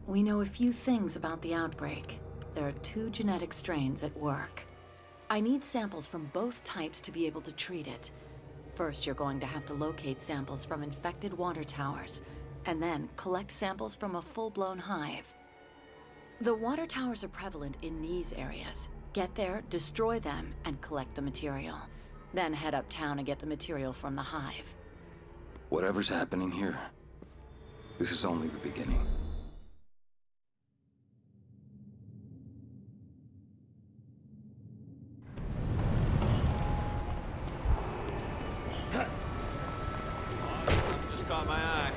We know a few things about the outbreak. There are 2 genetic strains at work. I need samples from both types to be able to treat it. First, you're going to have to locate samples from infected water towers, and then collect samples from a full-blown hive. The water towers are prevalent in these areas. Get there, destroy them, and collect the material. Then head uptown and get the material from the hive. Whatever's happening here, this is only the beginning. Just caught my eye.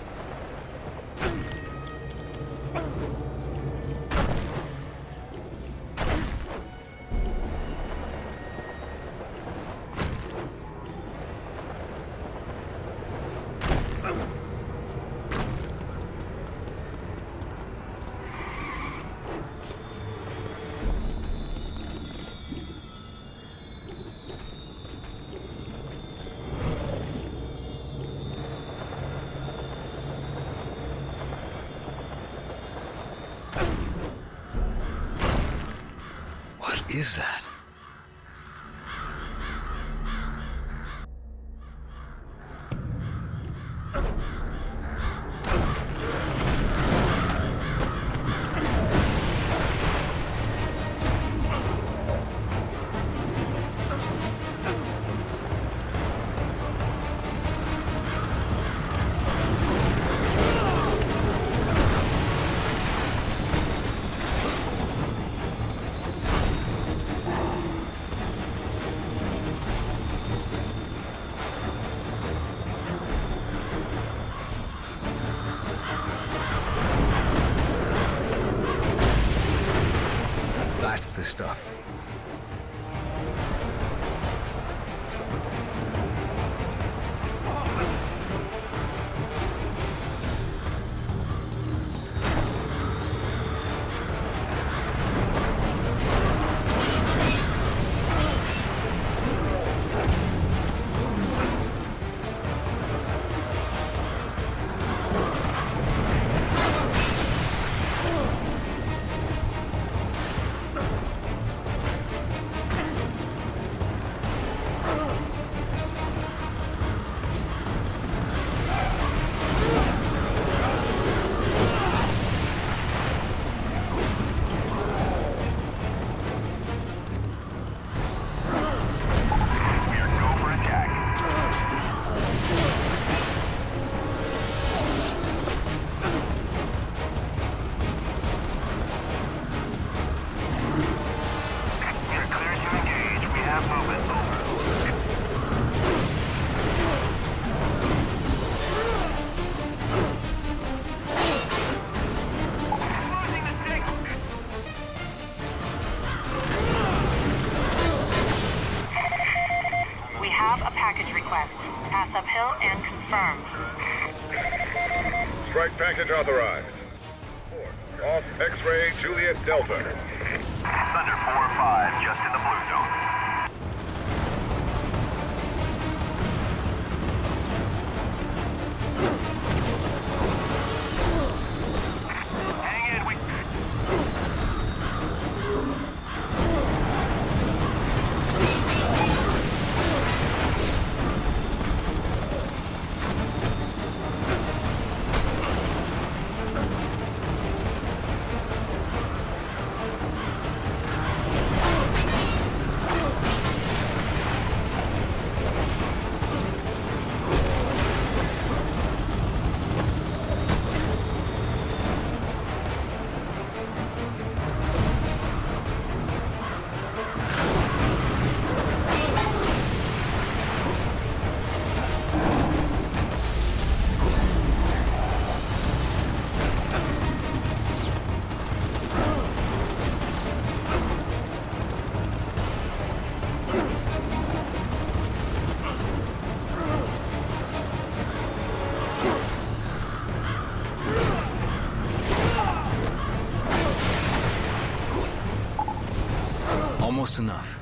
What is that? That's the stuff. Strike package authorized. Off X-ray Juliet Delta. Thunder 4-5, just in the blue zone. Almost enough.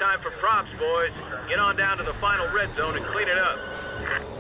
time for props, boys. Get on down to the final red zone and clean it up.